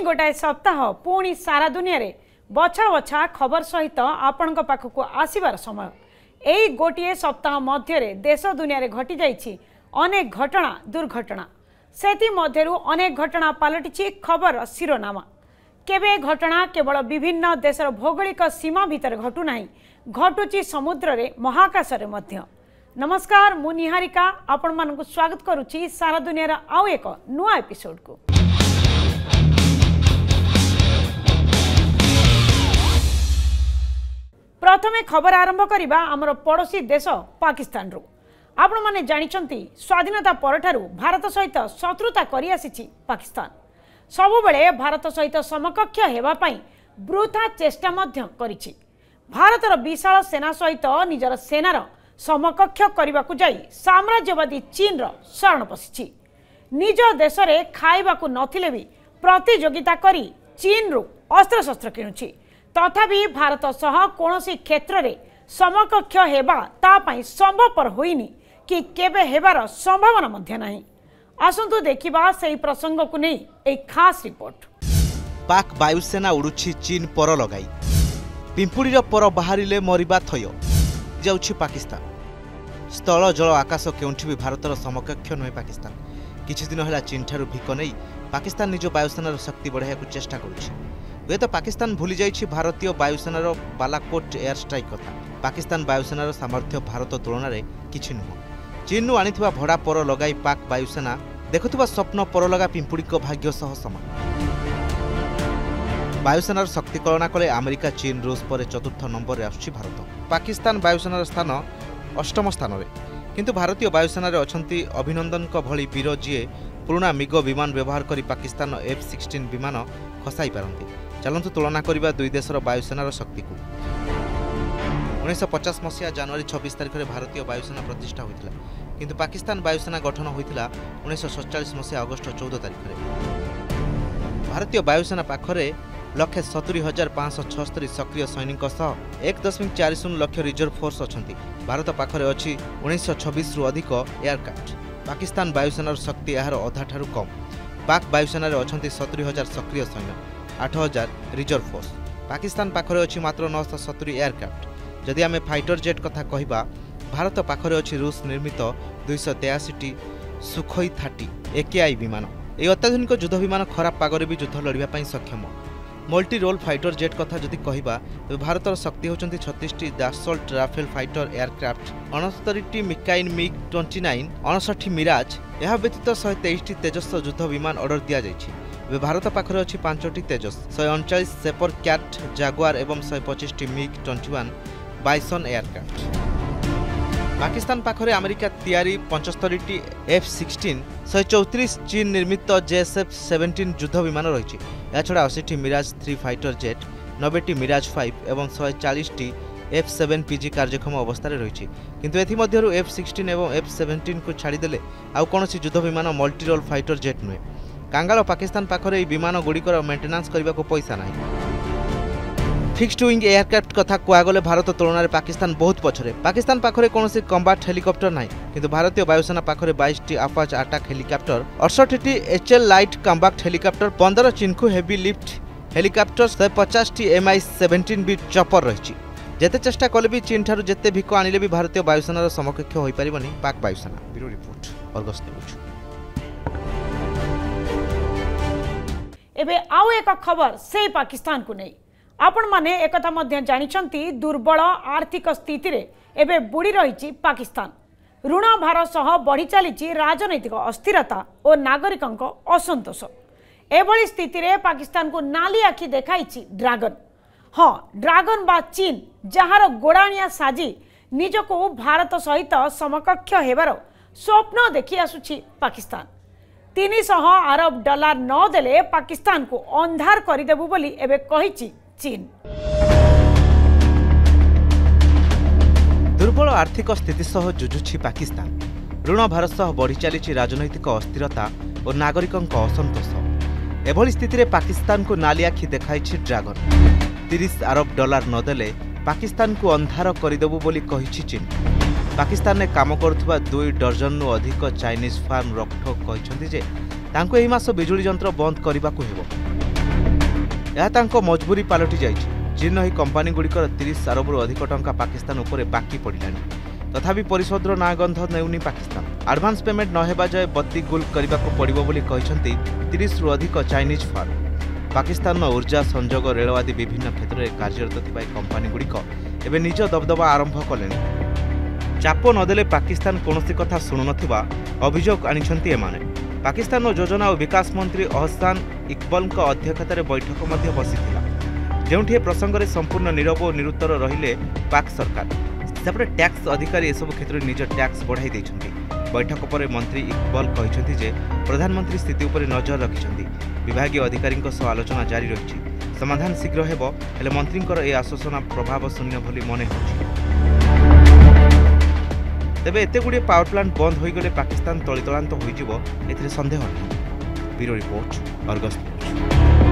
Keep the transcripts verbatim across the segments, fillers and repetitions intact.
गोटाए सप्ताह पुणी सारा दुनिया रे बछा बछा खबर सहित आपण पाखक आसबार समय यही गोटे सप्ताह मध्य देश दुनिया रे घटी जाइछि अनेक घटना दुर्घटना सेति मध्यरु अनेक घटना पलटि खबर शिरोनामा केबे घटना केवल विभिन्न देशर भौगोलिक सीमा भितर घटुना घटुची समुद्र रे महाकाश रे मध्य। नमस्कार मु निहारिका आपण मानकु स्वागत करुछि सारा दुनिया रा आउ एक नुआ एपिसोड को। प्रथमे खबर आरंभ करिबा हमर पड़ोसी देश पाकिस्तान रु। आपण माने जानिछंती स्वाधीनता परठारु भारत सहित शत्रुता करि आसीछि पाकिस्तान। सबुबेले भारत सहित समकक्ष हेबा पई वृथा चेष्टा मध्य करिछि। भारतर विशाल सेना सहित निजर सेनार समकक्ष करबाकू जाई साम्राज्यवादी चीन रो शरण पसिछि। निज देश रे खाइबाकू नथिले भी प्रतियोगिता करी चीन रु अस्त्र शस्त्र किणुछि। तथापि भारत सह कोनोसी क्षेत्र रे समकक्ष हेबा ता पई संभवपर होइनी कि केबे हेबार संभावना मध्य नाही। आसंतु देखिबा सेही प्रसंग को नै एक खास रिपोर्ट। पाक वायुसेना उड़ुछि चीन पर लगाई पिंपुड़ीर पर बाहरिले मरिबा थय जाउछि पाकिस्तान। स्थल जल आकाश केउंठी भी भारतर समकक्ष नहे पाकिस्तान। किछि दिन होला चीन ठारू भिक नै पाकिस्तान निज वायुसेनार शक्ति बढ़ाइବାକୁ चेष्टा करुछि। हुए तो पाकिस्तान भूली जाइछि भारतीय वायुसेनार बालाकोट एयर स्ट्राइक कथा। पाकिस्तान वायुसेनार सामर्थ्य भारत तुलन में किछि नुह। चीन आनिथिबा भड़ा पर लगाई पाक वायुसेना देखुथिबा स्वप्न पर लगा पिंपुड़ी को भाग्य सह समान। वायुसेनार शक्ति कलना कले अमेरिका चीन रूस पर चतुर्थ नंबर रे आछि भारत। पाकिस्तान वायुसेनार स्थान अष्टम स्थान रे, किंतु भारतीय वायुसेना रे अछंती अभिनंदन को भली वीर जीए पुराना मिग विमान व्यवहार करी पाकिस्तान एफ सिक्सटीन विमान खसाई पारंती। चलंतु तुलना करिबा दुई देशर वायुसेनार शक्ति को। उन्नीस पचास मसीहा जनवरी छब्बीस तारिख में भारतीय वायुसेना प्रतिष्ठा होता, किंतु पाकिस्तान वायुसेना गठन होता उन्नीस सैंतालीस मसीहा अगस्ट चौदह तारिख में। भारतीय वायुसेना पाखरे लक्षे सतुरी हजार पाँच छस्तरी सक्रिय सैनिक सह एक दशमिक चार शून्य लक्ष रिजर्व फोर्स अच्छा। भारत पाखरे अच्छी उन्नीस छब्बीस रु अधिक एयरक्राफ्ट। पाकिस्तान वायुसेनार शक्ति यार अधा ठारू कम। पाक वायुसेना अच्छा सतुरी हजार सक्रिय सैन्य, आठ हजार रिजर्व फोर्स। पाकिस्तान पाखरे अच्छी मात्र नौ सौ सतुरी एयरक्राफ्ट। जदि आम फाइटर जेट कथा कहवा भारत पाखरे अच्छी रूस निर्मित दुईश तेयाशी टी सुखोई थार्टी एकेआई विमान। यह अत्याधुनिक युद्ध विमान खराब पागरे भी युद्ध लड़ाई सक्षम। मल्टी रोल फाइटर जेट कथा जदि कहवा तेज भारतर शक्ति होती छत्तीस टी दासल्ट राफेल फाइटर एयरक्राफ्ट, अणस्तरी टी मिकाइन मिग ट्वेंटी नाइन, अणसठी मिराज। यह व्यतीत शहे तेईस टी तेजस युद्ध विमान ऑर्डर दिया जाइए। भारत पाखरे अच्छी पांचटी तेजस, शहे अणचाश सेपर क्याट जागुआर एवं शहे पचिश टी MiG twenty one Bison aircraft. Pakistan पाखरे अमेरिका तैयारी पचहत्तर टी एफ सिक्सटीन, शहे चौतीस चीन निर्मित जेएसएफ सेवेन्टीन युद्ध विमान रही। याछड़ा अशी टी मिराज थ्री फाइटर जेट, नब्बे टी मिराज फाइव और शहे चालीस टी एफ सेवेन पीजी कार्यक्षम अवस्था रही। किंतु एथिमध्यरु एफ सिक्सटीन और एफ सेवेन्टीन को छाड़देले आउ कौनसी युद्ध विमान मल्टी रोल फाइटर जेट नुहे। कांगाल पाकिस्तान पाखरे विमान गुड़िकर मेंटेनांस करने को पैसा नहीं। फिक्स्ड विंग एयरक्राफ्ट कथा कहगले भारत तुलन में पाकिस्तान बहुत पछरे। पाकिस्तान पाखरे कौनसी कम्बाट हेलिकप्टर नहीं, किंतु भारतीय वायुसेना पाखरे बाईस टी आपाच अटैक हेलिकप्टर, अड़सठ टी एचएल लाइट कम्बाट हेलिकप्टर, पंद्रह चिन्कु हेवी लिफ्ट हेलिकप्टर, शहे पचास टी एमआई सेवेन्टीन भी चपर रही। जेते चेष्टा कले भी चीन ठारू जेते भिक आनिले भी भारतीय वायुसेनार समकक्ष होई परिबनी पाक वायुसेना। Bureau report, Argus News. एबे आउ एक खबर से पाकिस्तान को नहीं। आपण माने एकथा मध्य जानिछंती दुर्बल आर्थिक स्थिति रे एबे बुड़ी रही पाकिस्तान। ऋण भार सह बढ़ी चली राजनैतिक अस्थिरता और नागरिकंक असंतोष। एभली स्थिति रे पाकिस्तान को नाली आखि देखाइछि ड्रैगन। हाँ, ड्रैगन बा चीन जहार गोड़ाणिया साजी निजको भारत सहित समकक्ष हेबार स्वप्न देखि आसुछि पाकिस्तान। तीन सौ अरब डॉलर न देले पाकिस्तान को अंधार करदेबु बोली एबे कहिछि चीन। दुर्बल आर्थिक स्थिति सह जुझुछि पाकिस्तान। ऋण भार सह बढ़ी चली राजनैतिक अस्थिरता और नागरिकंक असंतोष। एभली स्थिति रे पाकिस्तान को नाली आखि देखाइछि ड्रैगन। तीस अरब डॉलर नदेले पाकिस्तान को अंधार करदेबु बोली कहिछि चीन। पाकिस्तान में काम करुवा दुई डजन रु अधिक चाइनीज फार्म रकठोक कहते जे तांको एही मास बिजुली जंत्र बंद करने को हेबो। यह तांको मजबूरी पालटि जाइछि। चीन ही कंपानी गुड़िकर तीस अरबु अधिक टंका पाकिस्तान उपर बाकी पड़िलानी, तथापि परिशोधर ना गंध नेउनी पाकिस्तान। एडवांस पेमेंट न हेबा जाय बत्ती गुल करने को पड़िबो बोली कहिसंती तीस रु अधिक चाइनीज फर्म। पाकिस्तान ऊर्जा संजोग रेल आदि विभिन्न क्षेत्र में कार्यरत थिबा कंपानी गुड़िक एवं निज दबदबा आरंभ कले। चाप नदेले पाकिस्तान कौनसी कथा शुणु नथिबा अभियोग आनिछंती एमाने। पाकिस्तान योजना और विकास मंत्री अहसान इकबाल अध्यक्षतार बैठक मध्य बसिथिला, जेउठी प्रसंग में संपूर्ण नीरव और निरुत्तर रहिले पाक सरकार। सेपटे टैक्स अधिकारी एसबु क्षेत्र में निज टैक्स बढ़ाई देइछंती। बैठक पर मंत्री इकबाल कहिसंती जे प्रधानमंत्री स्थिति उपर नजर रखिछंती। विभागीय अधिकारी आलोचना जारी रही, समाधान शीघ्र हेबो, हेले मंत्रींकर ए आश्वासना प्रभाव शून्य भली मने होछि। तेबे एते गुडी पावर प्लांट बंद होई गले पाकिस्तान तलितलांत होई जिवो एथिरे संदेह नहीं। Bureau report, Argus News.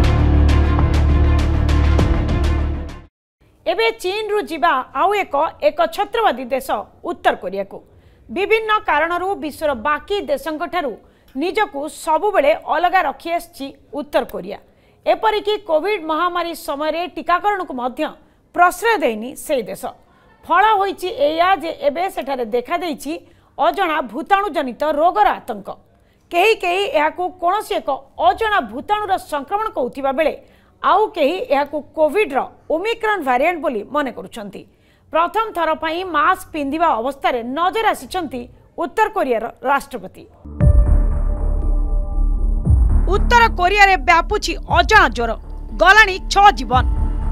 एबे चीन रु जिबा आउ एक एक छत्रवादी देश उत्तर कोरिया को विभिन्न कारणरू विश्वर बाकी देशों ठारू निजकू सबुबले अलग रखी आसी उत्तर कोरिया। एपरिक कोविड महामारी समय टीकाकरण को मध्य प्रश्रय देनी से देश। फल होइछि एया जे एबे सेठारे देखा देइछि अजणा भूताणु जनित रोगर आतंक। केही केही एहाकू कोनोसी एक अजणा भूताणुर संक्रमण कहउथिबा बेले आउ केही एहाकू कोविड रो ओमिक्रॉन वेरिएंट बोली मने करूछंती। प्रथम थर पई मास्क पिंधिबा अवस्था नजर आसिछंती उत्तर कोरियार राष्ट्रपति। उत्तर कोरिया रे व्यापुछि अजणा ज्वर, गलानी छ जीवन।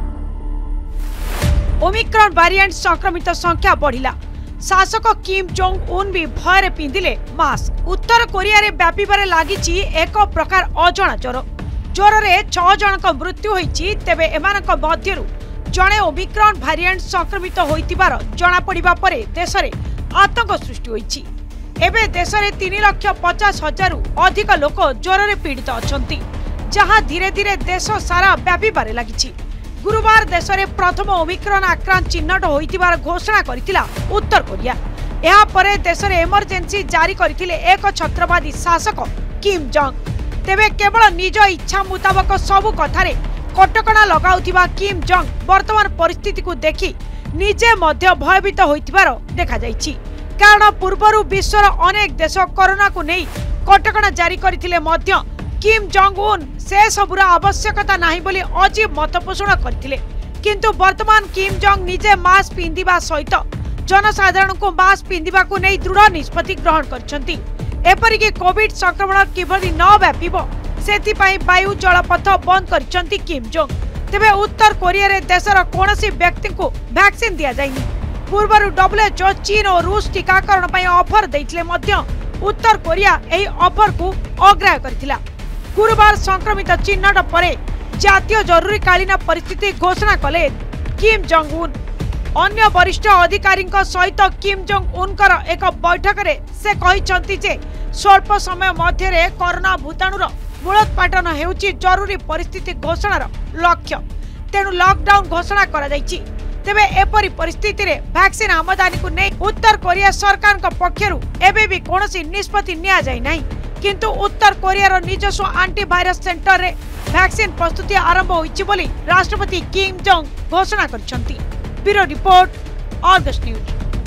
ओमिक्रॉन वेरिएंट संक्रमित संख्या बढ़िला। शासक किम जोंग उन भी भय पिंधिले मास्क। उत्तर कोरिया रे व्यापिबारे लागिछि एक प्रकार अजणा ज्वर। ज्वर रे छ जनक मृत्यु होइछि। तेबे एमानक मध्यरु जणे ओमिक्रॉन वेरिएंट संक्रमित होइतिबार जणा पड़िबा परे देश रे आतंक सृष्टि होइछि। एबे देश रे तीन लाख पचास हजार अधिक लोक ज्वर रे पीड़ित अछंती, जहां धीरे धीरे देश सारा व्यापिबारे लागिछि। गुरुवार देश रे प्रथम ओमिक्रॉन आक्रांत चिन्हट होइतिबार घोषणा करितिला उत्तर कोरिया। एहा परे देश रे इमरजेंसी जारी करितिले एक छत्रवादी शासक किम जोंग। तेबे केवल निज इच्छा मुताबक सबु कथारे कटकणा लगाउथिबा किम जोंग वर्तमान परिस्थिति को देखि निजे मध्य भयभीत होइतिबार देखा जाइछि। कारण पूर्वरु विश्वर अनेक देश कोरोना को नहीं कटकणा जारी करथिले मध्य किम जोंग उन से सबुर आवश्यकता नाही बोली अजीब मत पोषण करथिले। किंतु वर्तमान किम जोंग निजे मास्क पिंधिबा सहित जनसाधारण को मास्क पिंधिबा को नहीं दृढ़ निष्पत्ति ग्रहण करछंती। एपरिक कोविड संक्रमण किभली न व्यापिबो सेथिपाई वायु जलपथ बंद करछंती किम जोंग। तेबे उत्तर कोरिया रे देशर कोनोसी व्यक्ति को वैक्सीन दिया जाइनी। पूर्वरु डब्ल्यूएचओ चीन और रूस टीकाकरण पई ऑफर दैथिले मध्य उत्तर कोरिया एही ऑफर को अग्राह्य करथिला। गुरुवार संक्रमित चिन्हट परे जातीय जरूरीकालीन परिस्थिति घोषणा कले किम जोंग उन। अन्य वरिष्ठ अधिकारी सहित किम जोंग उनकर एक बैठक रे से कहिसंती जे स्वल्प समय मध्य रे कोरोना भूताणुर मूलोत्पाटन हेउची जरूरी परिस्थिति घोषणार लक्ष्य। तेणु लॉकडाउन घोषणा करा जाइछि। तेबे एपरी परिस्थिति रे वैक्सीन आमदानी को नहीं उत्तर कोरिया सरकार का पक्षरु एबे भी कोनोसी निष्पत्ति निया जाय नाही। किंतु उत्तर कोरियार निजस्व एंटीवायरस सेंटर रे वैक्सीन प्रस्तुति आरंभ होइछि बोली राष्ट्रपति किम जोंग घोषणा करछंती। Bureau report, Argus News.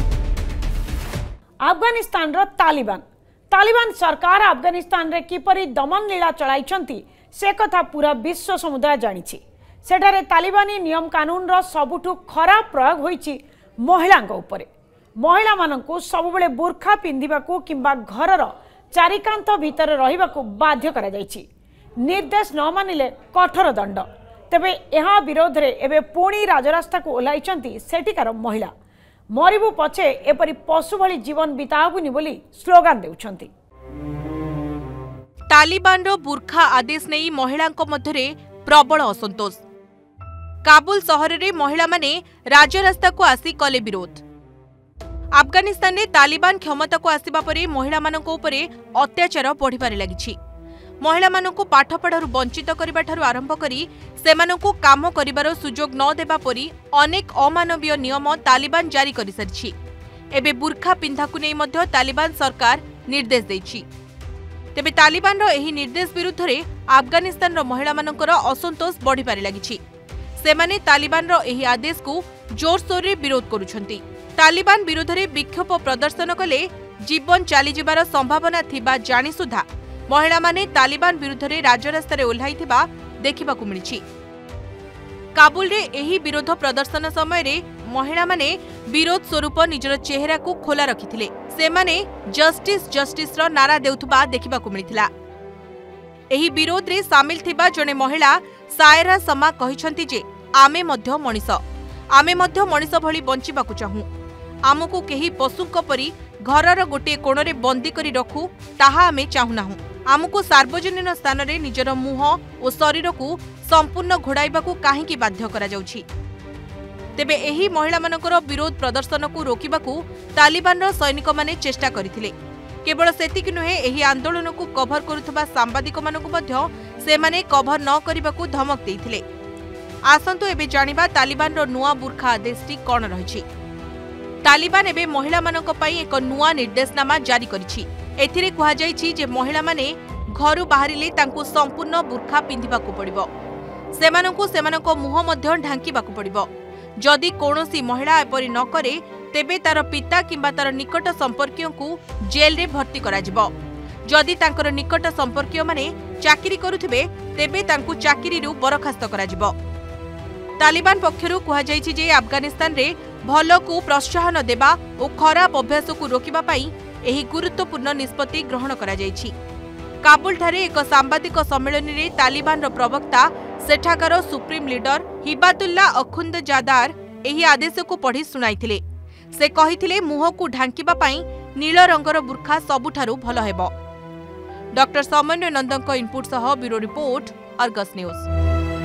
Afghanistan रो तालिबान तालिबान सरकार अफगानिस्तान रे किपरि दमन लीला चलाइछंती से कथा पूरा विश्व समुदाय जानिछि। सेठारे तालिबानी नियम कानून रो सबुठु खराब प्रयोग होइछि महिलांक उपरे। महिला माननकु सबुबेले बुर्खा पिंधिबाकू किंबा घरर चारिकांत भितर रहिबाकू बाध्य करा जाइछि। निर्देश न मानिले कठोर दंड। तेबे एहा विरोध रे एबे पुणी राजरास्ता को ओलाइछंती सेठिकार महिला। मरिबु पछे एपरि पशु भली जीवन बिताबुनी बोली स्लोगान देउछंती। तालिबान रो बुर्खा आदेश नहीं महिलांक मध्यरे प्रबल असंतोष। काबुल सहर रे महिला माने राजरास्ता को आसी कले विरोध। अफगानिस्तान ने तालिबान क्षमता को आसिबा परे महिला मानक उपरे अत्याचार बढ़िबारे लागिछि। महिला मानक पाठपढ़ारू वंचित करबा ठारू आरंभ करी सेमानकु काम करिबार सुजोग न देबा परी अनेक अमानवीय नियम तालिबान जारी करि सारिछि। एबे बुर्खा पिंधा को नै मध्य तालिबान सरकार निर्देश दैछि। तेबे तालिबान रो एही निर्देश विरुद्ध रे अफगानिस्तान रो महिला मानकर असंतोष बढ़ी पारे लागिछि। सेमाने तालिबान रो एही आदेश को जोरसोर रे विरोध करुछंती। तालिबान विरोध रे विक्षोभ प्रदर्शन कले जीवन चली जिबार संभावना थिबा जानि सुधा महिला माने तालिबान विरुद्ध रे राजरास्ता रे ओल्हाइथिबा देखिबाकू मिलिछि। काबुल रे एही विरोध प्रदर्शन समय रे महिला माने विरोध स्वरूप निजर चेहरा को खोला रखिथिले। सेमाने जस्टिस जस्टिस रो नारा देउथबा देखिबाकू मिलिथिला। एही विरोध रे शामिल थिबा जने महिला सायरा समा कहिसंती जे आमे मध्य मनिष आमे मध्य मनिष भली बंचिबाकू चाहू। आमको केही पशुक परी घरर गोटे कोणरे बंदी करी रखू ताहा आमे चाहुनाहू। आमको सार्वजनिक स्थान रे निजर मुह और शरीर को संपूर्ण घोड़ाइबाकू काहेकि बाध्य करा जाउछि। तेबे एही महिला मानकर विरोध प्रदर्शन को रोकिबाकू तालिबान रो सैनिक माने चेष्टा करिथिले। केवल सेतिक नुहे एही आंदोलन को कभर करुथबा सांबादिक मानकू मध्य सेमाने कभर न करिबाकू धमक देइथिले। आसंतु एबे जानिबा तालिबान रो नुआ बुरखा आदेशटी कोन रहिछि। तालिबान एबे महिला मानक पई एक नुआ निर्देशनामा जारी करिछि। एथिरे कुहा जाइछि जे महिला माने घरु बाहरिले तांकू संपूर्ण बुरखा पिंधिबाकू पड़िबो। सेमानकू सेमानक मुह मध्य ढांकीबाकू पड़िबो। जदि कोनोसी महिला एपरि न करे तेबे तार पिता किंबा तार निकट संपर्कियों को जेल रे भर्ती करा जिवो। जदि तांकर निकट संपर्किय माने चाकरी करुथिबे तेबे तांकू चाकरी रु बरखास्त करा जिवो। तालिबान पक्षरु कुहा जाइछि जे अफगानिस्तान रे भलो को प्रोत्साहन देबा और खराब अभ्यास को रोकिबा पई एही गुरुत्वपूर्ण निष्पत्ति ग्रहण करा जाइछि। काबुल ठारे एक सांबादिक सम्मेलन रे तालिबान रो प्रवक्ता सेठाकार सुप्रीम लीडर हिबातुल्ला अखुंदजादार एही आदेश को पढ़ी सुनाइथिले। से कहिथिले मुह को ढांकीबा पई नील रंगर बुरखा सबुठारु भलो हेबो। डॉक्टर समन्वय नंदनक इनपुट सह ब्यूरो रिपोर्ट अर्गस न्यूज।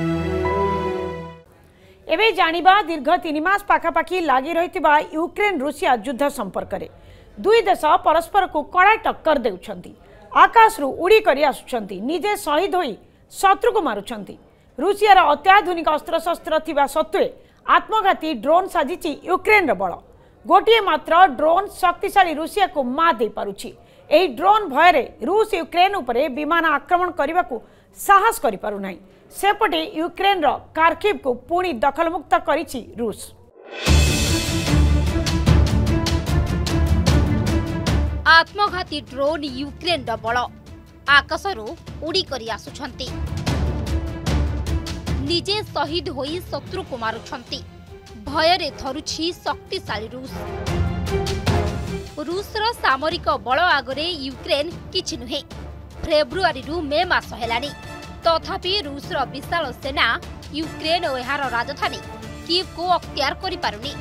एबे जानिबा दीर्घ तीन मास पाखापाखि लागी रहितिबा यूक्रेन रूसिया युद्ध संपर्क रे दुई देश परस्पर को कड़ा टक्कर देउछंती। आकाश रु उड़ी करी आसुछंती। निजे शहीद होई शत्रु को मारुछंती। रूसियार अत्याधुनिक अस्त्र शस्त्र थिबा सत्वे आत्मघाती ड्रोन साजिछि यूक्रेन र बळ। गोटिए मात्र ड्रोन शक्तिशाली रूसिया को मा दे पारुछि। एही ड्रोन भयरे रूस यूक्रेन उपरे विमान आक्रमण करबाकू साहस करि पारु नाही। सेपटे यूक्रेन रो कार्किव को पुणी दखलमुक्त करिछि रूस। आत्मघाती ड्रोन यूक्रेन रो बळ आकाशरू उड़ी करी आसुछंती। निजे शहीद होई शत्रु को मारुछंती। भयरे थरुछि शक्तिशाली रूस। रूसर सामरिक बळ आगरे यूक्रेन किछि नुहे। फेब्रुआरी रु मे मास हेलानी तथापि रूसर विशाल सेना यूक्रेन और एहार राजधानी कीव को अख्तियार करि पारुनी।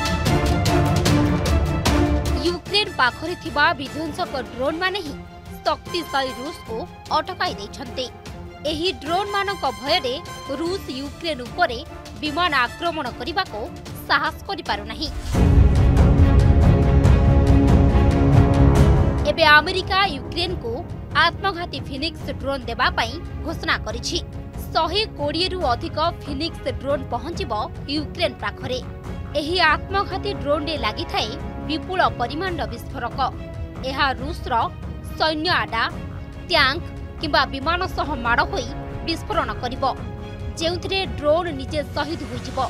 यूक्रेन पाखरे थिबा विध्वंसक ड्रोन माने ही शक्तिशाली रूस को अटकाई दैछन्ते। एही ड्रोन मानक भयरे रूस यूक्रेन उपरे विमान आक्रमण करबाको साहस करि पारु नाही। एबे अमेरिका यूक्रेन को आत्मघाती फिनिक्स ड्रोन देबा पई घोषणा करिछि। एक सौ बीस रु अधिक फिनिक्स ड्रोन पहुंचिबो यूक्रेन पाखरे। एही आत्मघाती ड्रोन रे लागि थाए विपुल परिमाण विस्फोरक। एहा रूसर सैन्य आडा टैंक किंबा विमान सह माड़ होई विस्फोरण करिबो, जेउथिरे ड्रोन निजे शहीद होइजिबो।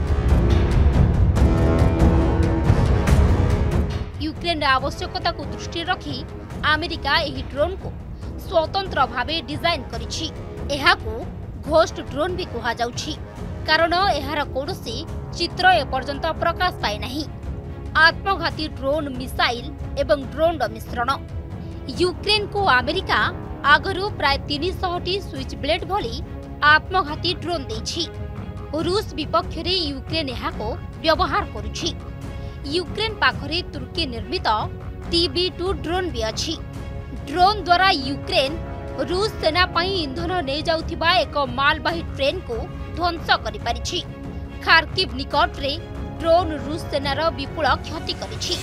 यूक्रेन आवश्यकता को दृष्टि रखी अमेरिका एही ड्रोन को स्वतंत्र भावे डिजाइन करिछि। एहाकू घोस्ट ड्रोन भी कहा जाउछि, कारण एहार कोनोसी चित्र एपर्यंत प्रकाश पाए नाही। आत्मघाती ड्रोन मिसाइल एवं ड्रोन मिश्रण। यूक्रेन को अमेरिका आगरू प्राय तीन सौ टी स्विच ब्लेड भली आत्मघाती ड्रोन देछि। रूस विपक्ष रे यूक्रेन एहाको व्यवहार करुछि। यूक्रेन पाखरे तुर्की निर्मित टी बी टू ड्रोन भी अछि। ड्रोन द्वारा यूक्रेन रूस सेना पई ईंधन ने जाउथिबा एक मालवाही ट्रेन को ध्वंस करि परिछि। खार्किव निकट रे ड्रोन रूस सेनार विपुल क्षति करिछि।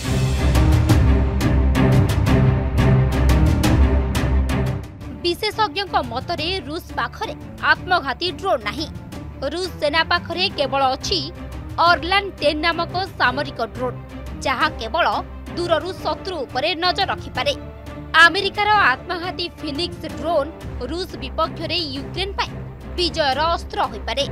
विशेषज्ञक मतरे रूस पाखरे आत्मघाती ड्रोन नाही। रूस सेना पाखरे केवल अछि ऑर्लान टेन नामक सामरिक ड्रोन, जहा केवल दूररू शत्रु उपरे नजर रखिपारे। अमेरिकार आत्मघाती फिनिक्स ड्रोन रूस विपक्ष में यूक्रेन पर विजयर अस्त्र हो पारे।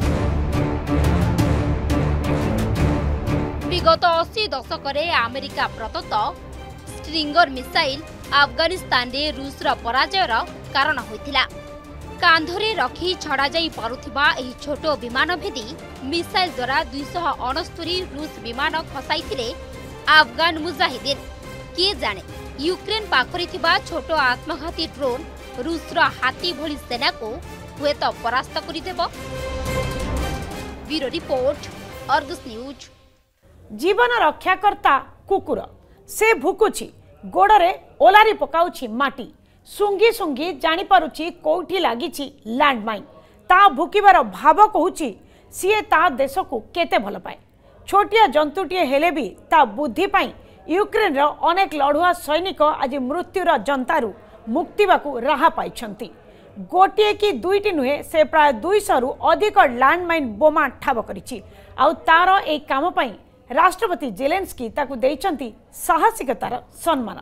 विगत अस्सी दशक अमेरिका प्रदत्त स्ट्रिंगर मिसाइल अफगानिस्तान रे रूसर पराजयर कारण होइतिला। कांधरे रखी छड़ा जाई पारुथिबा एही छोट विमान भेदी मिसाइल द्वारा दुईश अणस्तरी रूस विमान खसाइथिले अफगान मुजाहिदीन। किए जाने यूक्रेन पाखरे थिबा छोट आत्मघाती ड्रोन रूसर हाथी भली सेना को हुए तो परास्त करिदेबो। Bureau report, Argus News. जीवन रक्षाकर्ता कुकुर से भुकुछि, गोड़े ओलारी पकाउछि माटी, सुंगी सुंगी जानी पारुछि कोठी लागिछि लैंडमाइन। ता भुकिबार भाव कहूछि सीए ता देश को केते भल पाए। छोटिया जंतुटीए हेले भी ता बुद्धि पाई यूक्रेन रो अनेक लड़ुआ सैनिक आज मृत्युर जंतारू मुक्तिबाकू राहा पाइछंती। गोटिए कि दुईटी नुहे से प्राय दुईश रु अधिक लैंडमाइन बोमा ठाब करिछि। आउ तार ए काम पाई राष्ट्रपति जेलेंस्की ताकू देइछंती साहसिकतार सम्मान।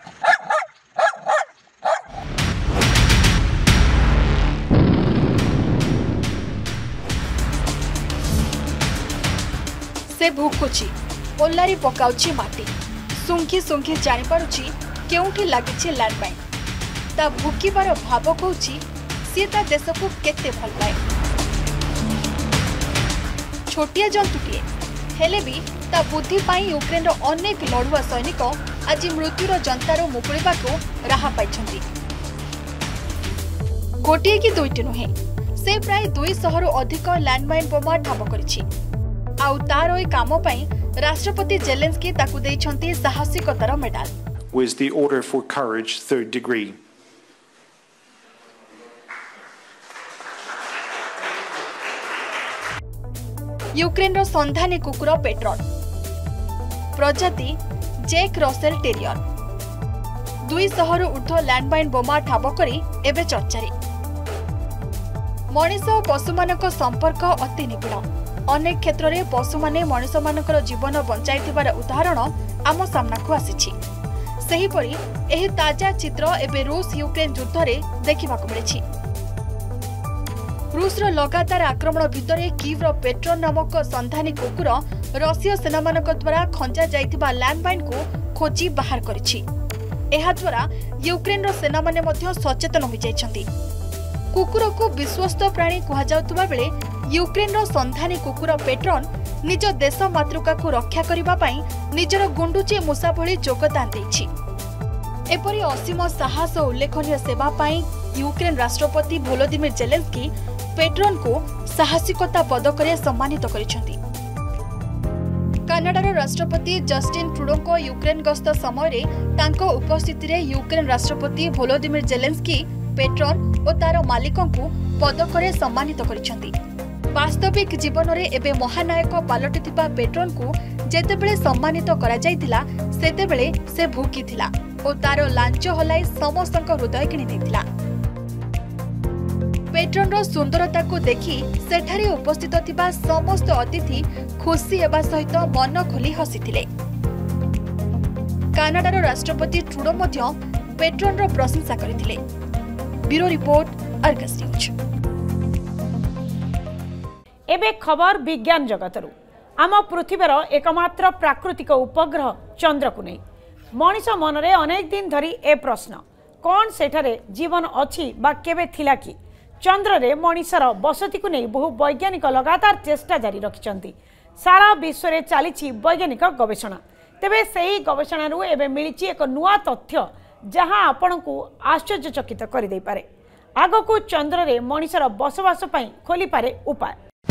से भुकुछि, ओलारी पकाउछि माटी, सुंखी सुंखी जानी पारुछि केउठी लागिछि लैंडमाइन। ता भुकिबार भाव कहूछि सी ता देश को केते भल पाए। छोटिया जंतुटीए हेले भी ता बुद्धि पाई यूक्रेन रो अनेक लड़ुआ सैनिक आज मृत्युर जंतारू मुकुलिबाकू राहा पाइछंती। गोटिए कि दुईटी नुहे से प्राय दुई शहर अधिक लैंडमाइन बोमा ठाब करिछि। आउ तार ओई कामो पई राष्ट्रपति जेलेंस्की ताकू देइछंती साहसिकतार medal. Was the Order for Courage third degree. Ukraine रो संधानी कुकुर पेट्रॉन, प्रजाति जैक रसेल टेरियर, दुई शहर ऊर्ध लैंडमाइन बोमा ठाब करी एबे चर्चारे। मनीष और पशुमानक संपर्क अति निबिड़। अनेक क्षेत्र में पशु माने मनीष मानकर जीवन बंचाइथिबार उदाहरण आम सामनाकू आसीछि। सेहीपरि एही ताजा चित्र एबे रूस यूक्रेन युद्ध रे देखिबाकू मिलिछि। रूसर लगातार आक्रमण भितर कीव्र पेट्रोन नामक संधानी कुकुर रशिया सेना मानक द्वारा खंजा जाइथिबा लैंडमाइन को खोजी बाहर करिछि। एहा द्वारा यूक्रेन रो सेना माने मध्य सचेतन होई जाइछंती। कुकुर को विश्वस्त प्राणी कहा जाउतबा बेले यूक्रेन रो संधानी कुकुर पेट्रोन निज देश मातृका को रक्षा करिबा पई निजर गुंडुची मूसा भली योगदान देछि। एपरि असीम साहस और उल्लेखनीय सेवा पई यूक्रेन राष्ट्रपति वोलोदिमिर जेलेंस्की पेट्रोन को साहसिकता पदकरे सम्मानित करिसेंती। कनाडार राष्ट्रपति जस्टिन ट्रुडोको यूक्रेन गस्त समय रे तांको उपस्थिति रे यूक्रेन राष्ट्रपति वोलोदिमिर जेलेंस्की पेट्रोन और तार मालिकों को पदकरे सम्मानित करिसेंती। वास्तविक जीवन में एबे महानायक पलटिथिबा पेट्रोन को जेतेबेले सम्मानित करा जायतिला सेतेबेले से भूकिथिला और तार लांच हलाई समस्तक हृदय किणी देथिला। पेट्रोन रो सुंदरता को देखि सेठारे उपस्थित थिबा समस्त अतिथि खुशी हेबा सहित मन खोली हसिथिले। कनाडार राष्ट्रपति ट्रुडो मध्य पेट्रोन रो प्रशंसा करिथिले। Bureau report, Argus News. एबे खबर विज्ञान जगतरू। आम पृथ्वीर एकमात्र प्राकृतिक उपग्रह चंद्र को नहीं मनीष मन रे अनेक दिन धरी ए प्रश्न कौन सेठारे जीवन अछि बा केबे थिला कि चंद्र रे मनीषर बसती को नहीं बहु वैज्ञानिक लगातार चेष्टा जारी रखिछंती। सारा विश्व रे चलीछि वैज्ञानिक गवेषणा। तेबे सेही गवेषणारू एबे मिलिछि एक नुआ तथ्य जहां आपनकू आश्चर्यचकित करि देई पारे। आगकू चंद्र रे मनीषर बसवास पई खोली पारे उपाय।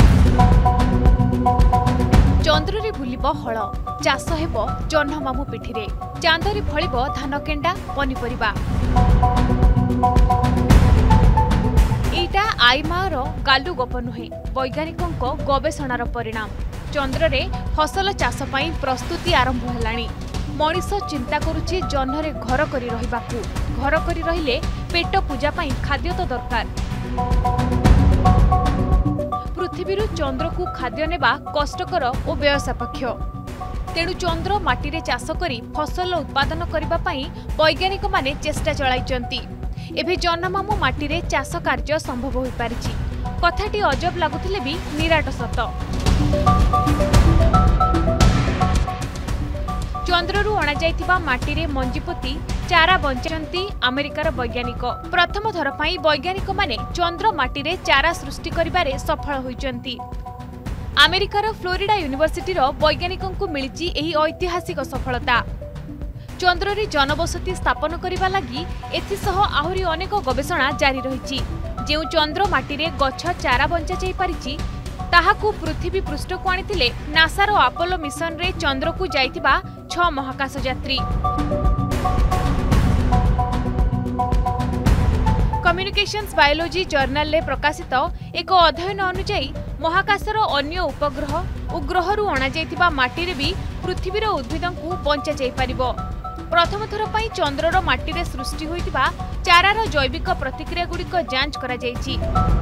चंद्रे बुलिब हल, चाष हेब जह्न मामु पिठिरे, चांदरे फलिब धान केंडा पनिपरिबा। एटा आईमार गालु गप नुहे, वैज्ञानिकों गवेषणार परिणाम। चंद्रे फसल चाष पई प्रस्तुति आरंभ हेलाणी। मनीष चिंता करुछि जह्नरे घर करी रहिबाकू। घर करी रहिले पेट पूजा पई खाद्य तो दरकार। पृथ्वी चंद्र को खाद्य नेबा कष्टकर और व्ययसापेक्ष। तेणु चंद्र माटी चाष करी फसल उत्पादन करबा पई वैज्ञानिक माने चेष्टा चलाइचंती। एभे जन्ममामु माटी रे चाष कार्य संभव होई पारिछि। कथाटी अजब लागुथिले भी निराट सत। चंद्ररू अणा जाइथिबा माटी रे मंजीपोती चारा बंचाइछंती अमेरिकार वैज्ञानिक। प्रथम थर पई वैज्ञानिक माने चंद्र माटी रे चारा सृष्टि करिबारे सफल होइचंती। अमेरिकार फ्लोरिडा यूनिवर्सिटीर वैज्ञानिकंकु मिलिछि एही ऐतिहासिक सफलता। चंद्र रे जनबसति स्थापन करिबा लागि एथिसह आहुरी अनेक गवेषणा जारी रहिछि। जेउ चंद्र माटी रे गछ चारा बंचा जाई पारिछि ताहाकु पृथ्वी पृष्ठ को आनिथिले नासार अपोलो मिशन रे चंद्र को जाइथिबा छ महाकाश यात्री। कम्युनिकेशंस बायोलॉजी जर्नल रे प्रकाशित एक अध्ययन अनुसार महाकाशर अन्य उपग्रह और ग्रहरु अणा जाइथिबा माटी रे भी पृथ्वीर उद्भिदंकु बंचा जाई पारिबो। प्रथम थर पई चंद्रर माटी रे सृष्टि होइतिबा चारार जैविक प्रतिक्रिया गुड़िक जांच करा जाइछि।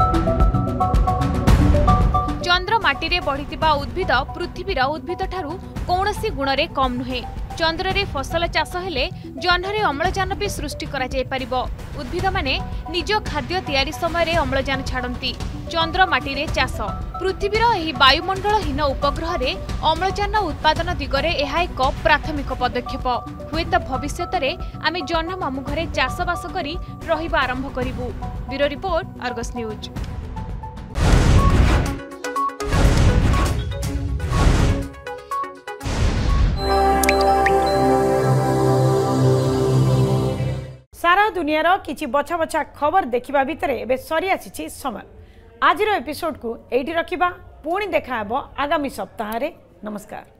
चंद्र माटी रे बढ़ितिबा उद्भिद पृथ्वीर उद्भिद ठारू कौनसी गुण रे कम नुहे। चंद्र रे फसल चाष हेले जह्नरे अम्लजान भी सृष्टि करा जाय परिबो। उद्भिद माने निज खाद्य तैयारी समय रे अम्लजान छाड़ती। चंद्र माटी रे चाष पृथ्वीर एही वायुमंडलहीन उपग्रह रे अम्लजान उत्पादन दिगरे एहा एक प्राथमिक पदक्षेप। हुएत भविष्यत रे आमे जह्न मामु घरे चाषबास करी रहिबा आरंभ करिबु। Bureau report, Argus News. सारा दुनियार किछि बछा बछा खबर देखिबा भितरे एबे सरी आछि समय। आजिर एपिसोड को एइठी रखिबा। पुणी देखा हेबो आगामी सप्ताह रे। नमस्कार।